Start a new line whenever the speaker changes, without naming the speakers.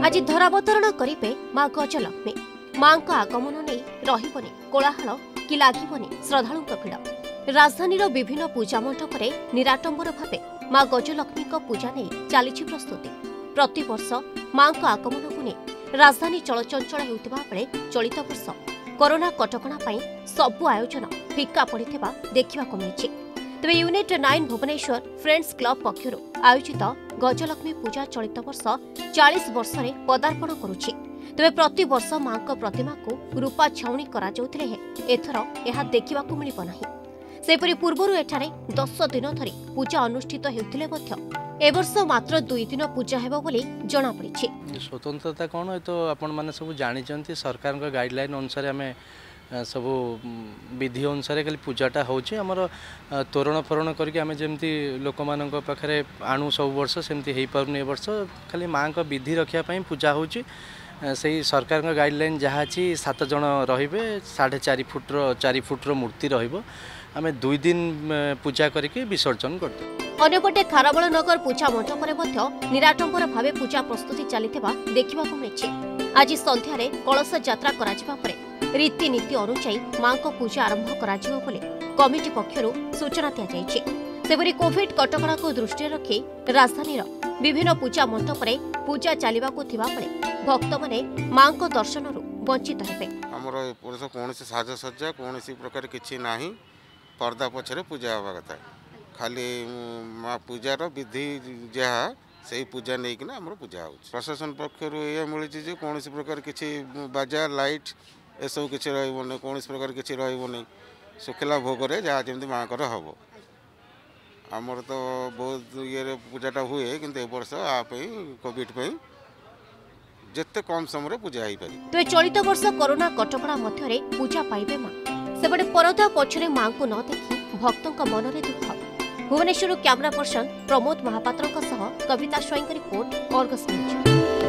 आज धरावतरण करिबे मां गजलक्ष्मी। मां आगमन नहीं रहिबनी कोलाहल कि लागिबनी श्रद्धालुंक भिड़। राजधानीर विभिन्न पूजा मंडप में निराडंबर भावे मां गजलक्ष्मी पूजा नहीं चली प्रस्तुति। प्रतिवर्ष मां आगमन को नहीं राजधानी चलचंचल होता बेले चलित वर्ष कोरोना कटकणा सबु आयोजन फिका पड़ता देखा मिली। तेज यूनिट 9 भुवनेश्वर फ्रेंड्स क्लब पक्षर आयोजित गजलक्ष्मी पूजा चलित वर्ष 40 वर्ष में पदार्पण करुछि। तेज प्रति वर्ष मां प्रतिमा को रूपा छाउणी कराउथिले एथर यह देखा मिलना। सेपरी पूर्व एठारे 10 दिन धरी पूजा अनुष्ठित होउथिले मध्य ए वर्ष मात्र 2 दिन पूजा हेबो बोली जणा पड़िछि।
स्वतंत्रता कौन तो आपण माने सब जानिचंती सरकार का गाइडलाइन अनुसार आम सब विधि अनुसार खाली पूजाटा होची। हमर तोरण फोरण करके आम जमती लोक मान पाखे आणु सब वर्ष सेमती हो पारनी। वर्ष खाली माँ का विधि रखापी पूजा होची। से सरकार का गाइडलाइन जहाँ अच्छी 7 जन रे 4.5 फुट्र मूर्ति रमें 2 दिन पूजा करके विसर्जन करते।
अन्यपटे खारबल नगर पूजा मंडप में निराडंबर भावे पूजा प्रस्तुति चली देखा मिली। आज संध्यारे कलश यात्रा करा रीतिनीति अनुसायी मां को पूजा आरंभ करा कमिटी पक्षर सूचना दी। सेपरी कोविड कटकणा को दृष्टि रखी राजधानीर विभिन्न पूजा मंडप में पूजा चलने भक्त मैंने मां को दर्शन वंचित हेबे।
हमर कौन साजसज्जा कौन प्रकार किसी ना पर्दा पछरे पूजा हवा कथा खाली माँ पूजार विधि जहाँ से पूजा नहीं कि पूजा हो। प्रशासन पक्षर यह मिली कौन प्रकार किसी बाजा लाइट ए सब किसी रही कौन प्रकार किसी रही शुखला भोग जहाँ जमी माँ को हम आमर तो बहुत ये पूजाटा हुए कि वर्ष कोविड जिते कम समय पूजा हो पारे।
तो चलित वर्ष कोरोना कटकणा मध्य पूजा पाइबे मां सेपटे परदा पछरे मां को न देखी भक्तों मन में दुख। Bhubaneswar camera person Pramod Mahapatra Kavita Swain report Argus news.